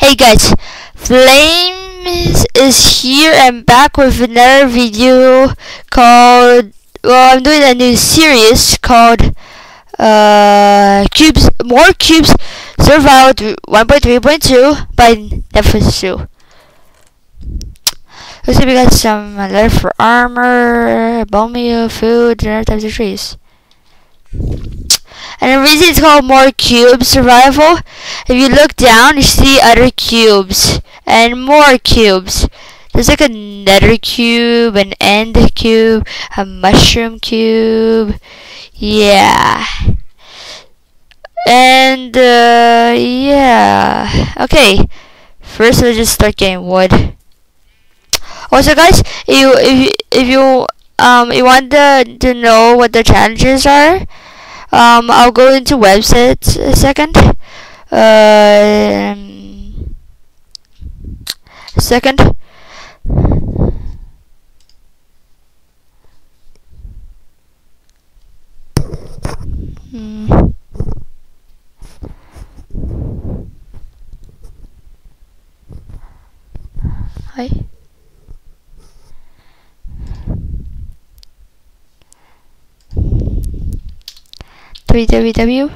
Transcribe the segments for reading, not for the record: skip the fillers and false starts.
Hey guys, Flame is here and back with another video called, I'm doing a new series called More Cubes Survival 1.3.2 by Nefusu. Looks like we got some leather for armor, bone meal, food, and other types of trees. And the reason it's called More Cubes Survival, if you look down, you see other cubes and more cubes. There's like a nether cube, an end cube, a mushroom cube. Yeah. And yeah. Okay. First, let's just start getting wood. Also, guys, if you want to know what the challenges are, I'll go into websites a second. Hi. www.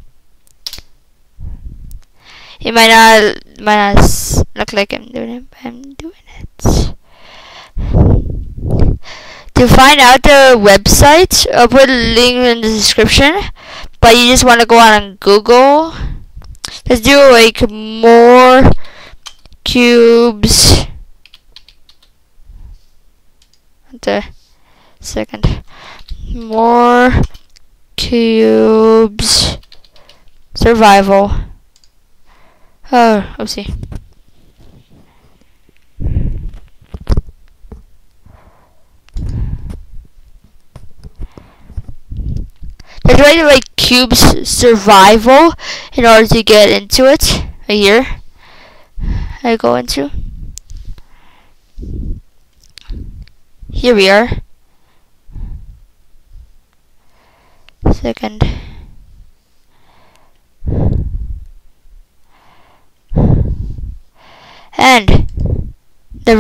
It might not look like I'm doing it, but I'm doing it. To find out the website, I'll put a link in the description. But you just want to go on Google. Let's do like more cubes. The second, more cubes survival. Oh, oopsie. Let's write like cubes survival in order to get into it. Right here, I go into. Here we are. Second. And the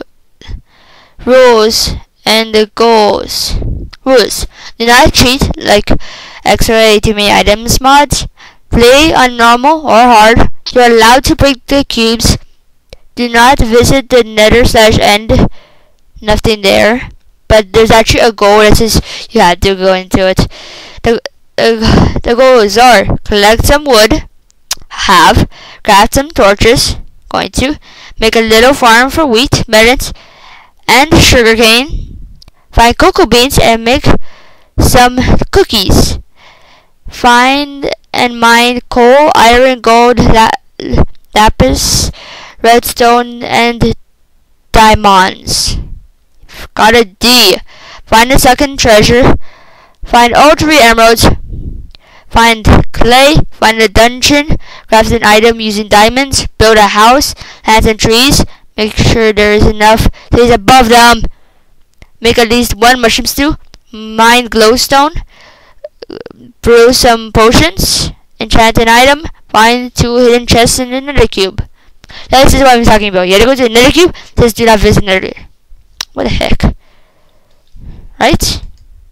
rules and the goals. Rules: do not treat like extra too many items mods. Play on normal or hard. You're allowed to break the cubes. Do not visit the nether/end. Nothing there. But there's actually a goal that says you have to go into it. The goals are: collect some wood, craft some torches, going to make a little farm for wheat, melons, and sugarcane, find cocoa beans and make some cookies, find and mine coal, iron, gold, lapis, redstone, and diamonds. Got a D. Find the second treasure. Find all 3 emeralds. Find clay. Find a dungeon. Craft an item using diamonds. Build a house. Plant some trees. Make sure there is enough trees above them. Make at least 1 mushroom stew. Mine glowstone. Brew some potions. Enchant an item. Find 2 hidden chests in the nether cube. This is what I'm talking about. You gotta go to the nether cube. Just do not visit nether. What the heck? Right?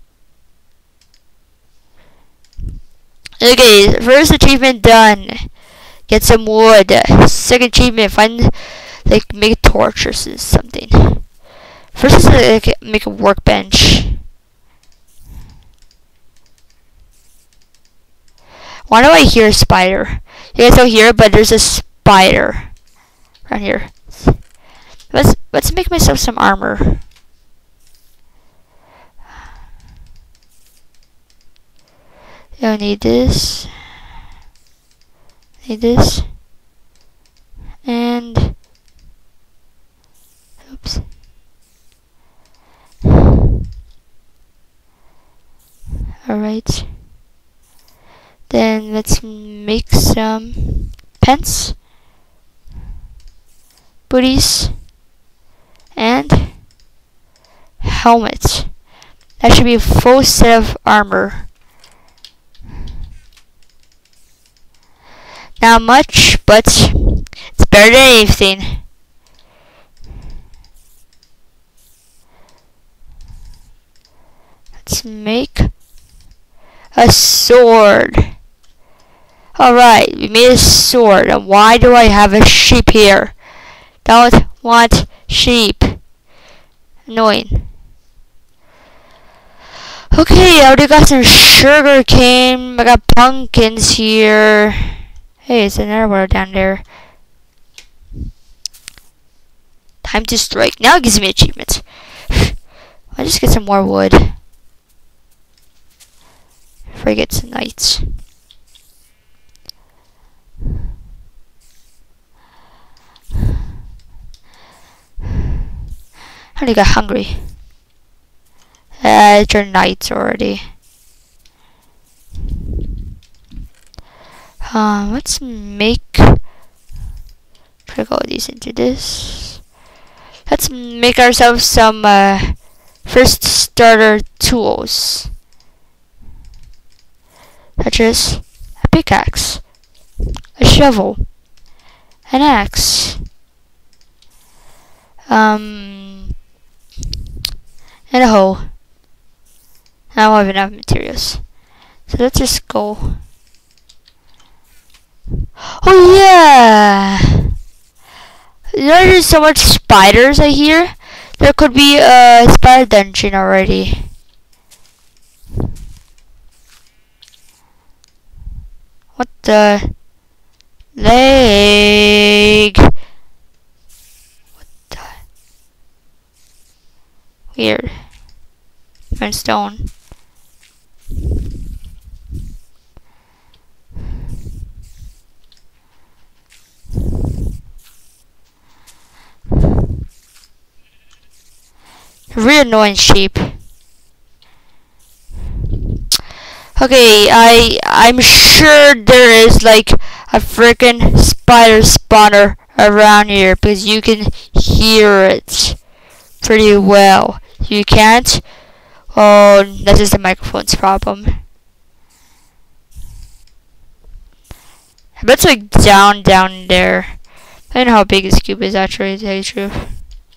Okay, first achievement done. Get some wood. Second achievement, find make torches or something. First is make a workbench. Why do I hear a spider? You guys don't hear it, but there's a spider right here. Let's make myself some armor. I need this. Need this. And oops. Alright. Then let's make some pants, booties, and helmet. That should be a full set of armor. Not much, but it's better than anything. Let's make a sword. Alright, we made a sword. And why do I have a sheep here? Don't want sheep. Annoying. Okay, I already got some sugar cane. I got pumpkins here. Hey, it's another one down there. Time to strike. Now it gives me achievements. I'll just get some more wood. Before I get some nights. I already got hungry. It's your nights already. Let's make. Put all these into this. Let's make ourselves some first starter tools, such as a pickaxe, a shovel, an axe, and a hoe. I don't have enough materials, so let's just go. Oh yeah! There's so much spiders I hear. There could be a spider dungeon already. What the leg? What the weird. And stone. Really annoying sheep. Okay, I'm sure there is like a freaking spider spawner around here because you can hear it pretty well. You can't? Oh, that's just the microphone's problem. I bet it's like down there. I don't know how big this cube is actually, to tell you the truth.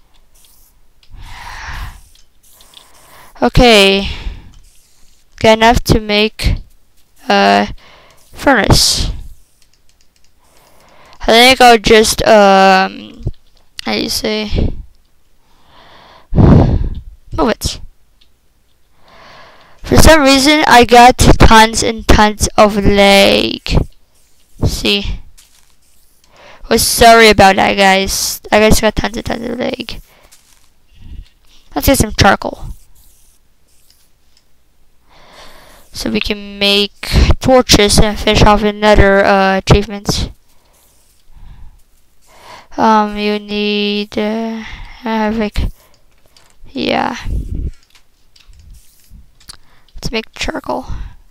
Okay. Got enough to make a furnace. I think I'll just how do you say, move it. For some reason I got tons and tons of lag. See, was sorry about that, guys. I just got tons and tons of lag. Let's get some charcoal so we can make torches and finish off another achievements. You need like, yeah. Let's make charcoal.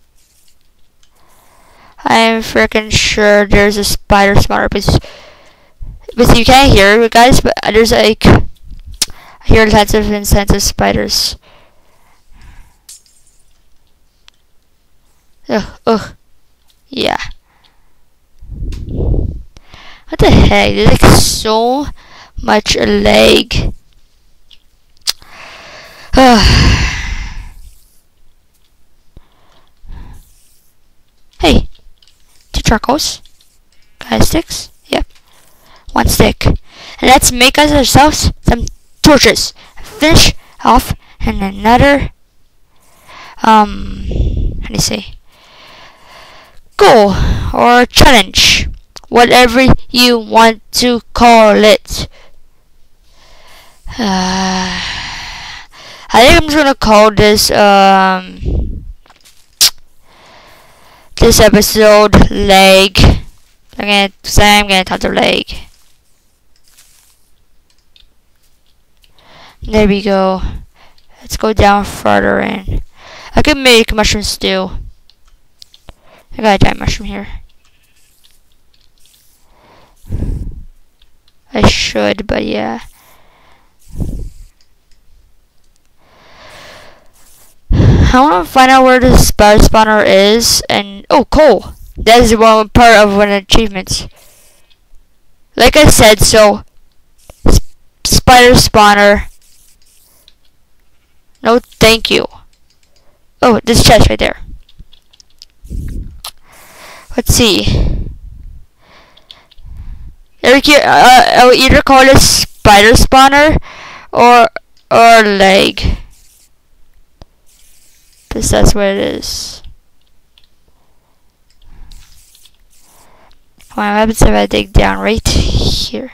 I am freaking sure there's a spider spawner, but you can't hear it, guys. But there's like, I hear lots of incentive spiders. Ugh. Yeah. What the heck? There's like so much lag. Hey, 2 charcoals. Got sticks? Yep. 1 stick. And let's make ourselves some torches. Finish off and another how do you say, goal or challenge, whatever you want to call it. I think I'm just gonna call this this episode leg. I'm gonna touch the leg. There we go. Let's go down further in. I can make mushroom stew. I got a giant mushroom here. I should, but yeah. I want to find out where the spider spawner is, and oh, coal. That is one part of one of the achievements. like I said, so spider spawner. No, thank you. Oh, this chest right there. Let's see. I'll either call it spider spawner or leg. Because that's what it is. What happens if I dig down right here?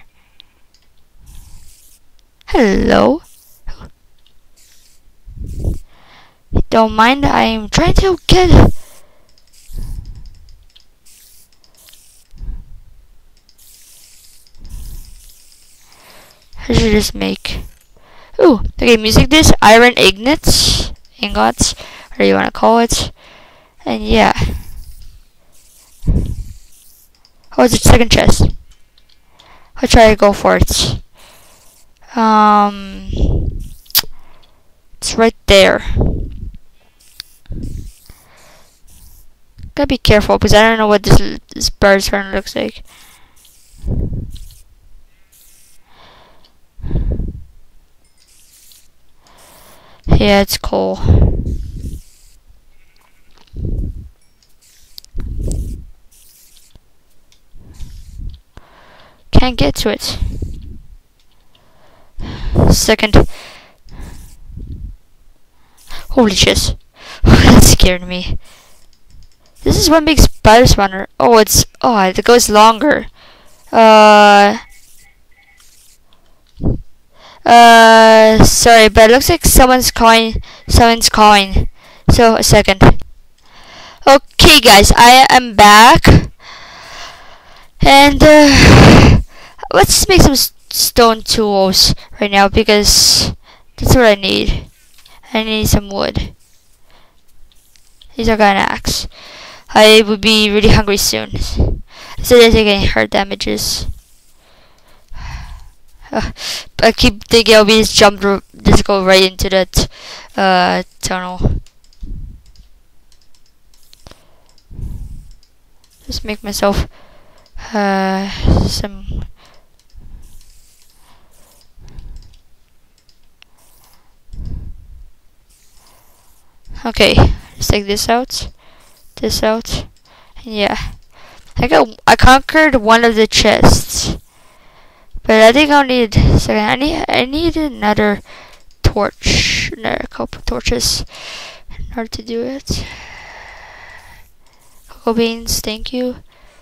Hello. Don't mind, I'm trying to get. I should just make. Ooh, okay, music disc, iron ingots, whatever you want to call it, and yeah. Oh, it's a second chest. I'll try to go for it. It's right there. Gotta be careful because I don't know what this bird's turn looks like. Yeah, it's cool. Can't get to it. Second. Holy shit. That scared me. This is one big spider spawner. Oh, it goes longer. Sorry, but it looks like someone's calling. So, a second. Okay, guys, I am back. And, let's make some stone tools right now because that's what I need. I need some wood. These are got an axe. I would be really hungry soon. So they're taking hurt damages. I keep thinking I'll be just go right into that tunnel. Just make myself some. Okay, let's take this out, and yeah. I conquered one of the chests, but I think I'll need a second. I need another torch, a couple torches in order to do it. Cocoa beans, thank you.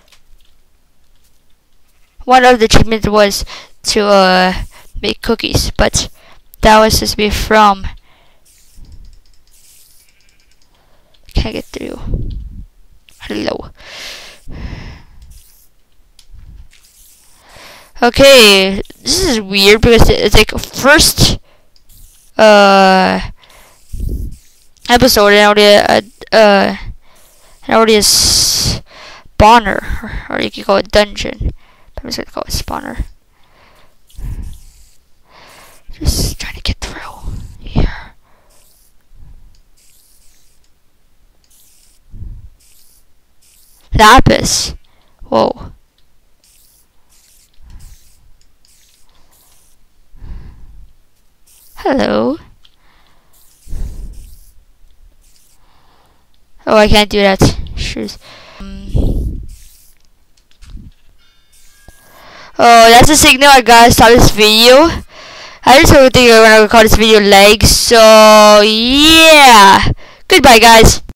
One of the achievements was to make cookies, but that was supposed to be from. Can't get through. Hello. Okay, this is weird because it's like first episode and already a spawner, or you could call it dungeon. I'm just gonna call it spawner. Just trying to get through here. Lapis. Whoa. Hello. Oh, I can't do that. Shoes. Oh, that's a signal I gotta stop this video. I just don't think I'm gonna call this video leg. So, yeah. Goodbye, guys.